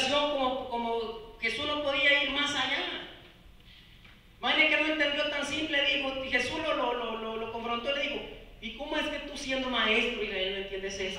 revelación como Jesús no podía ir más allá. Imagínate que no entendió tan simple, dijo, y Jesús lo confrontó y le dijo, ¿y cómo es que tú siendo maestro, Israel, no entiendes esto?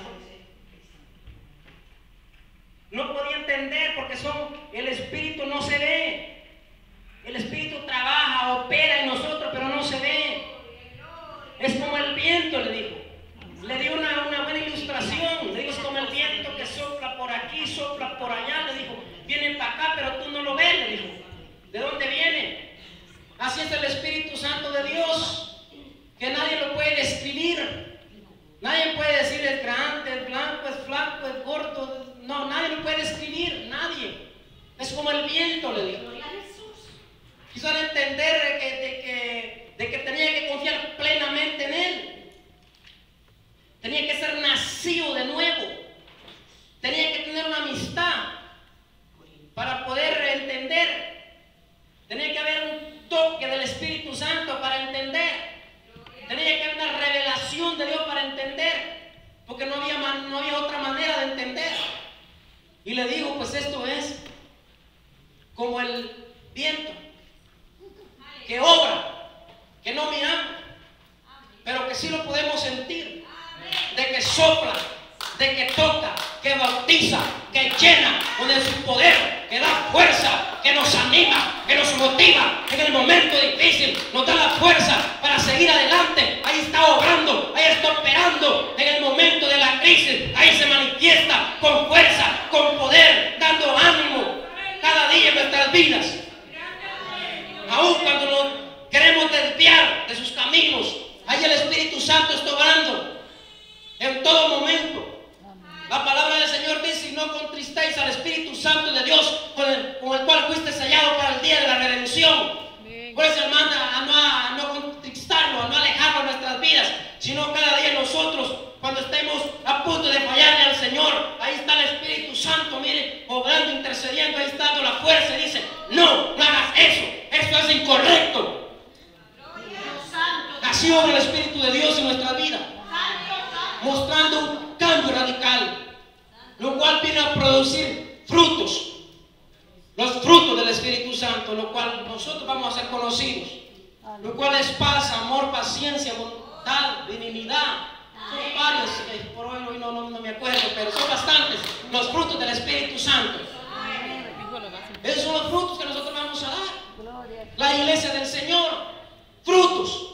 No podía entender porque el Espíritu no se ve. El Espíritu trabaja, opera en nosotros, pero no se ve. Es como el viento, le dijo. Le dio una buena ilustración. Le digo, es como el viento que sopla por aquí, sopla por allá. Le dijo, viene para acá, pero tú no lo ves, le dijo. ¿De dónde viene? Así es el Espíritu Santo de Dios, que nadie lo puede describir. Nadie puede decir es grande, es blanco, es flaco, es gordo. No, nadie lo puede describir, nadie. Es como el viento, le dijo. Quiso entender de que tenía que confiar plenamente en Él. Tenía que ser nacido de nuevo. Tenía que tener una amistad para poder entender. Tenía que haber un toque del Espíritu Santo para entender. Tenía que haber una revelación de Dios para entender. Porque no había otra manera de entender. Y le digo, pues esto es como el viento que obra, que no miramos, pero que sí lo podemos sentir, de que sopla, de que toca, que bautiza, que llena con su poder, que da fuerza, que nos anima, que nos motiva en el momento difícil, nos da la fuerza para seguir adelante. Ahí está obrando, ahí está operando en el momento de la crisis, ahí se manifiesta con fuerza, con poder, dando ánimo cada día en nuestras vidas. Aún cuando nos queremos desviar de sus caminos, ahí el Espíritu Santo está obrando en todo momento. La palabra del Señor dice, y no contristéis al Espíritu Santo de Dios, con el cual fuiste sellado para el día de la redención. Por eso, hermano, a no contristarlo, a no alejarlo de nuestras vidas, sino cada día nosotros, cuando estemos a punto de fallarle al Señor, ahí está el Espíritu Santo, mire, obrando, intercediendo, ahí está dando la fuerza y dice, no hagas eso, esto es incorrecto. Así obra el Espíritu de Dios en nuestra vida, mostrando un cambio radical, lo cual viene a producir frutos, los frutos del Espíritu Santo, lo cual nosotros vamos a ser conocidos, lo cual es paz, amor, paciencia, bondad, benignidad. Son varios, por hoy no me acuerdo, pero son bastantes los frutos del Espíritu Santo. Esos son los frutos que nosotros vamos a dar. La iglesia del Señor, frutos,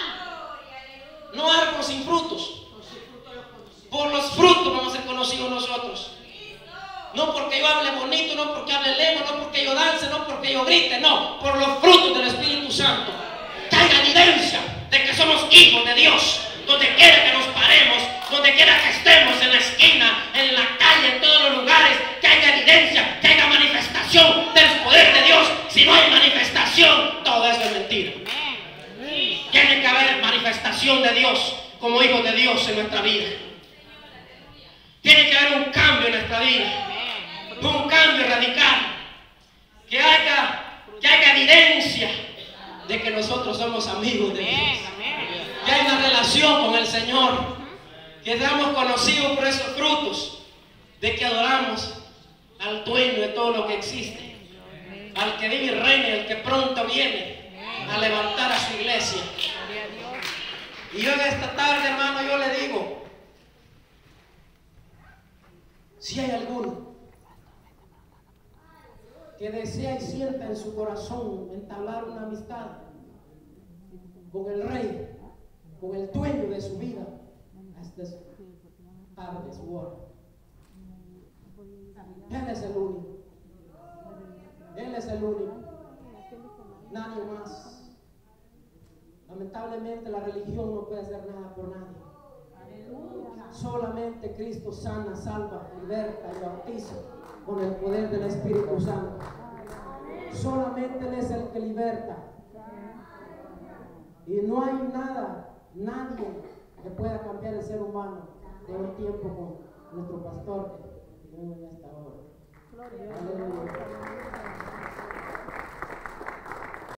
no árboles sin frutos. Por los frutos vamos a ser conocidos nosotros. No porque yo hable bonito, no porque hable lengua, no porque yo dance, no porque yo grite, no, por los frutos del Espíritu Santo. Que haya evidencia de que somos hijos de Dios, donde quiera que nos paremos, donde quiera que estemos, en la esquina, en la calle, en todos los lugares, que haya evidencia, que haya manifestación del poder de Dios. Si no hay manifestación, todo eso es mentira. Tiene que haber manifestación de Dios como hijos de Dios en nuestra vida. Tiene que haber un cambio en nuestra vida, un cambio radical, que haya evidencia de que nosotros somos amigos de Dios, que hay una relación con el Señor, que seamos conocidos por esos frutos, de que adoramos al dueño de todo lo que existe, al que vive y reina y al que pronto viene a levantar a su iglesia. Y yo en esta tarde, hermano, yo le digo, si hay alguno que desea y sienta en su corazón entablar una amistad con el Rey, con el dueño de su vida, este es tarde, su hora. Él es el único. Él es el único. Nadie más. Lamentablemente la religión no puede hacer nada por nadie. Solamente Cristo sana, salva, liberta y bautiza con el poder del Espíritu Santo. Solamente Él es el que liberta. Y no hay nada, nadie que pueda cambiar el ser humano. Tengo tiempo con nuestro pastor que tenemos en esta hora. Aleluya.